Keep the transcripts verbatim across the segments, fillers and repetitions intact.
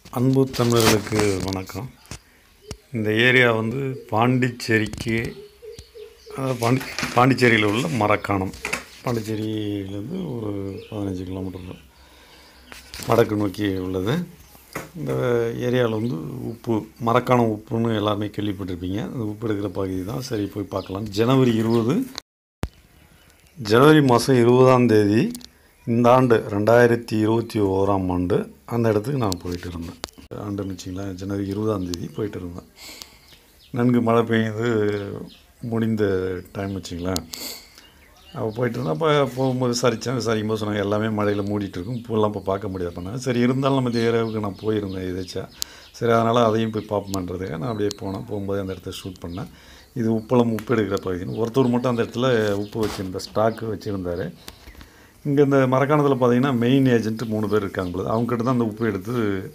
அன்பு தமிழர்களுக்கு வணக்கம். இந்த ஏரியா வந்து பாண்டிச்சேரிக்கு பாண்டி பாண்டிச்சேரியில் உள்ள மரக்காணம். பாண்டிச்சேரியிலேருந்து ஒரு பதினஞ்சு கிலோமீட்டர் வடக்கு நோக்கி உள்ளது. இந்த ஏரியாவில் வந்து உப்பு மரக்காணம் உப்புன்னு எல்லாருமே கேள்விப்பட்டிருப்பீங்க. அந்த உப்பு எடுக்கிற பகுதி தான். சரி, போய் பார்க்கலாம். ஜனவரி இருபது ஜனவரி மாதம் இருபதாம் தேதி இந்த ஆண்டு ரெண்டாயிரத்தி இருபத்தி ஓராம் ஆண்டு அந்த இடத்துக்கு நான் போயிட்டு இருந்தேன். ஆண்டுன்னு வச்சிங்களேன், ஜனவரி இருபதாம் தேதி போயிட்டு இருந்தேன். நன்கு மழை பெய்யுது முடிந்த டைம் வச்சிங்களேன். அப்போ போயிட்டு இருந்தேன். அப்போ போகும்போது விசாரித்தேன். விசாரிக்கும் போது சொன்னாங்க எல்லாமே மழையில் மூடிட்டு இருக்கும், பூவெல்லாம் இப்போ பார்க்க முடியாது பண்ணேன். சரி, இருந்தாலும் நம்ம ஏரியாவுக்கு நான் போயிருந்தேன் எதாச்சா. சரி, அதனால் அதையும் போய் பார்ப்போம்ன்றதுக்காக நான் அப்படியே போனேன். போகும்போது அந்த இடத்த ஷூட் பண்ணேன். இது உப்பளம் உப்பு எடுக்கிற பகுதின்னு ஒருத்தர் மட்டும் அந்த இடத்துல உப்பு வச்சுருந்த ஸ்டாக்கு வச்சுருந்தார். இங்கே இந்த மரக்காணத்தில் பார்த்திங்கன்னா மெயின் ஏஜென்ட்டு மூணு பேர் இருக்காங்க போது. அவங்ககிட்ட தான் அந்த உப்பு எடுத்து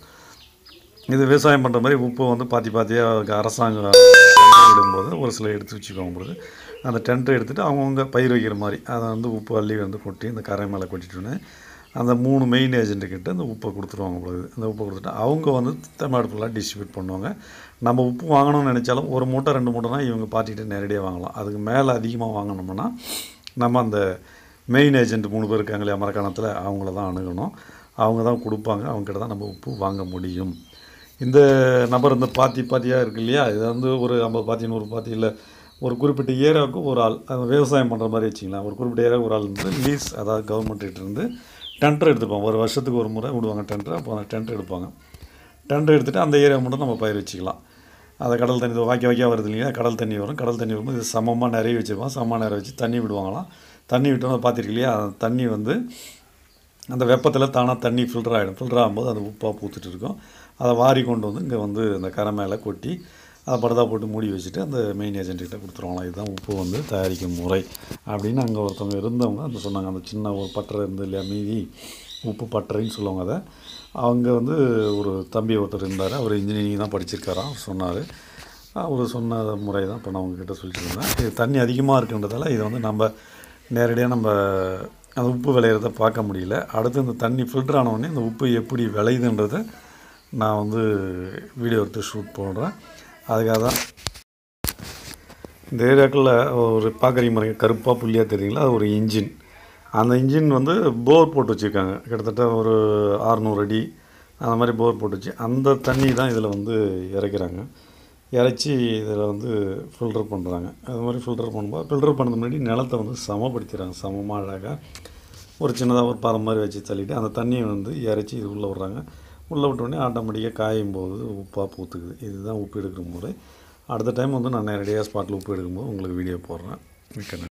இது விவசாயம் பண்ணுற மாதிரி உப்பை வந்து பாத்தி பாத்தியாக அரசாங்கம் விடும்போது ஒரு சில எடுத்து வச்சுக்கோங்க பொழுது அந்த டென்ட்டை எடுத்துகிட்டு அவங்கவுங்க பயிர் வைக்கிற மாதிரி அதை வந்து உப்பு அள்ளி வந்து கொட்டி இந்த கரை மேலே கொட்டிட்டோன்னே அந்த மூணு மெயின் ஏஜென்ட்டுக்கிட்ட அந்த உப்பை கொடுத்துருவாங்க பொழுது. அந்த உப்பை கொடுத்துட்டு அவங்க வந்து தமிழ்நாடு ஃபுல்லாக டிஸ்ட்ரிபியூட் பண்ணுவாங்க. நம்ம உப்பு வாங்கணும்னு நினச்சாலும் ஒரு மூட்டை ரெண்டு மூட்டைனா இவங்க பார்ட்டிகிட்ட நேரடியாக வாங்கலாம். அதுக்கு மேலே அதிகமாக வாங்கினோம்னா நம்ம அந்த மெயின் ஏஜென்ட் மூணு பேர் இருக்காங்க இல்லையா மரக்காணத்தில், அவங்கள தான் அணுகணும். அவங்க தான் கொடுப்பாங்க. அவங்ககிட்ட தான் நம்ம உப்பு வாங்க முடியும். இந்த நபர் இந்த பாத்தி பாத்தியாக இருக்குது இல்லையா, இதை வந்து ஒரு ஐம்பது பாத்தி நூறு பாத்தி இல்லை, ஒரு குறிப்பிட்ட ஏரியாவுக்கு ஒரு ஆள் அந்த விவசாயம் பண்ணுற மாதிரி வச்சிங்களேன். ஒரு குறிப்பிட்ட ஏரியாவுக்கு ஒரு ஆள் வந்து லீஸ், அதாவது கவர்மெண்ட்டிருந்து டெண்டர் எடுத்துப்பாங்க. ஒரு வருஷத்துக்கு ஒரு முறை விடுவாங்க டெண்டர். அப்போ அந்த டெண்டர் எடுப்பாங்க. டெண்டர் எடுத்துகிட்டு அந்த ஏரியா மட்டும் நம்ம பயிர் வச்சுக்கலாம். அதை கடல் தண்ணி வாக்கி வாக்கியாக வருது இல்லையா, கடல் தண்ணி வரும். கடல் தண்ணி வரும்போது இது சமமாக நிறைய வச்சுருப்பாங்க. சமமாக நிறைய வச்சு தண்ணி விடுவாங்களாம். தண்ணி விட்டோன்னு பார்த்துருக்கு இல்லையா, அந்த தண்ணி வந்து அந்த வெப்பத்தில் தானாக தண்ணி ஃபில்டர் ஆகிடும். ஃபில்டர் ஆகும்போது அது உப்பாக பூத்துட்டு இருக்கும். அதை வாரி கொண்டு வந்து இங்கே வந்து அந்த கரை மேலே கொட்டி அதை படுதா போட்டு மூடி வச்சுட்டு அந்த மெயின் ஏஜென்ட்கிட்ட கொடுத்துருவாங்களாம். இதுதான் உப்பு வந்து தயாரிக்கும் முறை அப்படின்னு அங்கே ஒருத்தவங்க இருந்தவங்க அந்த சொன்னாங்க. அந்த சின்ன ஒரு பட்டறை இருந்து இல்லையா, மீதி உப்பு பட்டறைன்னு சொல்லுவாங்க. அதை அவங்க வந்து ஒரு தம்பி ஒருத்தர் இருந்தார். அவர் இன்ஜினியரிங் தான் படிச்சிருக்காராம் சொன்னார். அவர் சொன்ன முறை தான் இப்போ நான் உங்ககிட்ட சொல்லிட்டு இருந்தேன். இது தண்ணி அதிகமாக இருக்குன்றதால இதை வந்து நம்ம நேரடியாக நம்ம அந்த உப்பு விளையிறத பார்க்க முடியல. அடுத்து இந்த தண்ணி ஃபில்டர் ஆனவுடனே இந்த உப்பு எப்படி விளையுதுன்றதை நான் வந்து வீடியோ எடுத்து ஷூட் போடுறேன். அதுக்காக தான் இந்த ஏரியாக்களில் ஒரு பார்க்குறீங்க மாதிரி கருப்பாக புள்ளியாக தெரியுங்களா, அது ஒரு இன்ஜின். அந்த இன்ஜின் வந்து போர் போட்டு வச்சுருக்காங்க. கிட்டத்தட்ட ஒரு அறுநூறு அடி அந்த மாதிரி போர் போட்டு வச்சு அந்த தண்ணி தான் இதில் வந்து இறைக்கிறாங்க. இறைச்சி இதில் வந்து ஃபில்டர் பண்ணுறாங்க. அது மாதிரி ஃபில்டர் பண்ணும்போது ஃபில்டர் பண்ணுறது முன்னாடி நிலத்தை வந்து சமப்படுத்திடுறாங்க. சமமாக அழகாக ஒரு சின்னதாக ஒரு பாறை மாதிரி வச்சு தள்ளிவிட்டு அந்த தண்ணியை வந்து இறைச்சி இது உள்ளே விட்றாங்க. உள்ளே விட்டோடனே ஆட்டோமேட்டிக்காக காயும் போது உப்பாக பூத்துக்குது. இதுதான் உப்பு எடுக்கிற முறை. அடுத்த டைம் வந்து நான் நேரடியாக ஸ்பாட்டில் உப்பு எடுக்கும்போது உங்களுக்கு வீடியோ போடுறேன். மிக்க நன்றி.